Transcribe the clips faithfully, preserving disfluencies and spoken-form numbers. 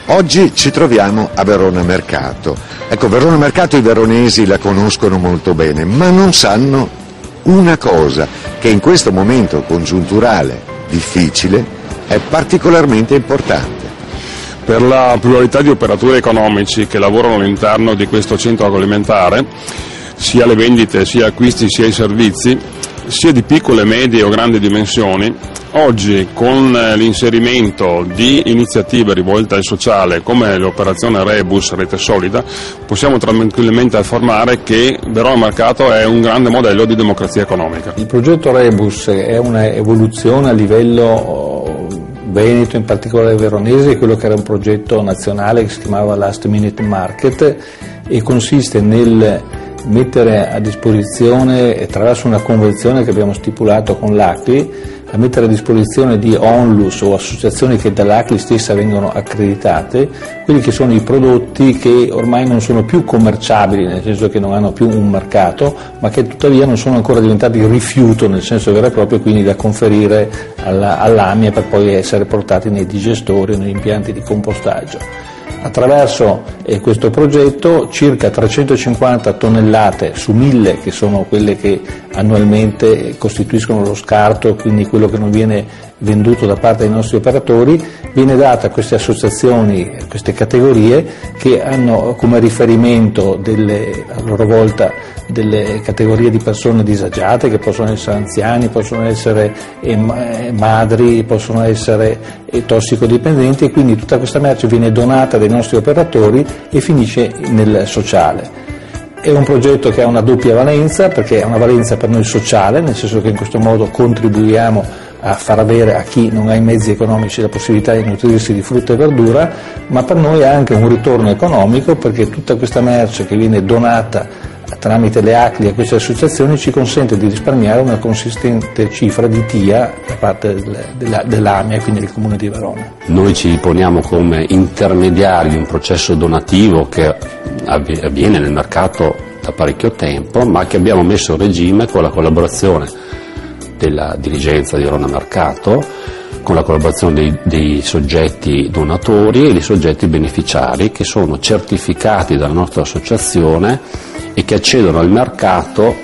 Oggi ci troviamo a Verona Mercato. Ecco, Verona Mercato i veronesi la conoscono molto bene, ma non sanno una cosa, che in questo momento congiunturale difficile è particolarmente importante. Per la pluralità di operatori economici che lavorano all'interno di questo centro agroalimentare, sia le vendite, sia acquisti, sia i servizi, sia di piccole, medie o grandi dimensioni, oggi con l'inserimento di iniziative rivolte al sociale come l'operazione Rebus, Rete Solida, possiamo tranquillamente affermare che Verona Mercato è un grande modello di democrazia economica. Il progetto Rebus è un'evoluzione a livello veneto, in particolare veronese, quello che era un progetto nazionale che si chiamava Last Minute Market e consiste nel mettere a disposizione, attraverso una convenzione che abbiamo stipulato con l'A C L I, a mettere a disposizione di onlus o associazioni che dall'A C L I stessa vengono accreditate, quelli che sono i prodotti che ormai non sono più commerciabili, nel senso che non hanno più un mercato, ma che tuttavia non sono ancora diventati rifiuto nel senso vero e proprio, quindi da conferire alla, all'AMIA per poi essere portati nei digestori o negli impianti di compostaggio. Attraverso eh, questo progetto circa trecentocinquanta tonnellate su mille, che sono quelle che annualmente costituiscono lo scarto, quindi quello che non viene venduto da parte dei nostri operatori, viene data a queste associazioni, a queste categorie che hanno come riferimento delle, a loro volta delle categorie di persone disagiate, che possono essere anziani, possono essere eh, madri, possono essere eh, tossicodipendenti, e quindi tutta questa merce viene donata dai nostri operatori e finisce nel sociale. È un progetto che ha una doppia valenza, perché è una valenza per noi sociale, nel senso che in questo modo contribuiamo a far avere a chi non ha i mezzi economici la possibilità di nutrirsi di frutta e verdura, ma per noi ha anche un ritorno economico, perché tutta questa merce che viene donata tramite le A C L I a queste associazioni ci consente di risparmiare una consistente cifra di T I A da parte dell'AMIA, quindi del Comune di Verona. Noi ci poniamo come intermediari di un processo donativo che avviene nel mercato da parecchio tempo, ma che abbiamo messo a regime con la collaborazione della dirigenza di Verona Mercato, con la collaborazione dei, dei soggetti donatori e dei soggetti beneficiari, che sono certificati dalla nostra associazione e che accedono al mercato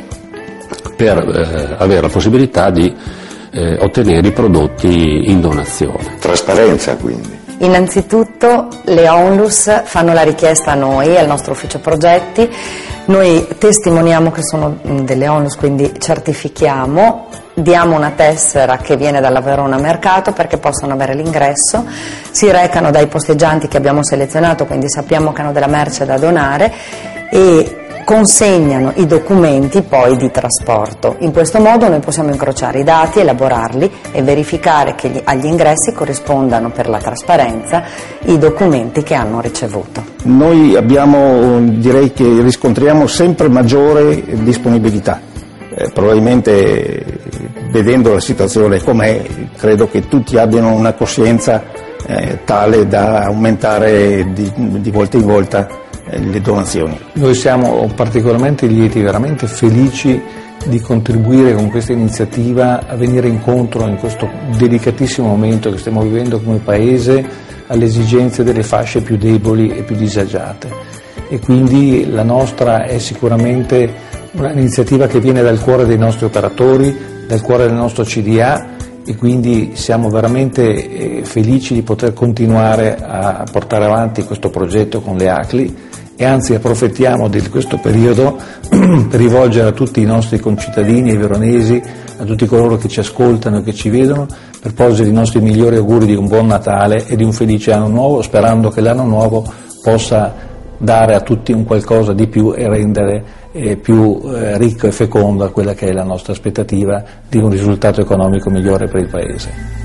per eh, avere la possibilità di eh, ottenere i prodotti in donazione. Trasparenza, quindi. Innanzitutto le onlus fanno la richiesta a noi, al nostro ufficio progetti, noi testimoniamo che sono delle onlus, quindi certifichiamo, diamo una tessera che viene dalla Verona Mercato perché possono avere l'ingresso, si recano dai posteggianti che abbiamo selezionato, quindi sappiamo che hanno della merce da donare, e consegnano i documenti poi di trasporto. In questo modo noi possiamo incrociare i dati, elaborarli e verificare che gli, agli ingressi corrispondano, per la trasparenza, i documenti che hanno ricevuto. Noi abbiamo, direi che riscontriamo sempre maggiore disponibilità. Eh, probabilmente, vedendo la situazione com'è, credo che tutti abbiano una coscienza eh, tale da aumentare di, di volta in volta le donazioni. Noi siamo particolarmente lieti, veramente felici di contribuire con questa iniziativa a venire incontro in questo delicatissimo momento che stiamo vivendo come Paese alle esigenze delle fasce più deboli e più disagiate, e quindi la nostra è sicuramente un'iniziativa che viene dal cuore dei nostri operatori, dal cuore del nostro C D A, e quindi siamo veramente felici di poter continuare a portare avanti questo progetto con le A C L I, e anzi approfittiamo di questo periodo per rivolgere a tutti i nostri concittadini e veronesi, a tutti coloro che ci ascoltano e che ci vedono, per porgere i nostri migliori auguri di un buon Natale e di un felice anno nuovo, sperando che l'anno nuovo possa dare a tutti un qualcosa di più e rendere eh, più eh, ricco e fecondo a quella che è la nostra aspettativa di un risultato economico migliore per il Paese.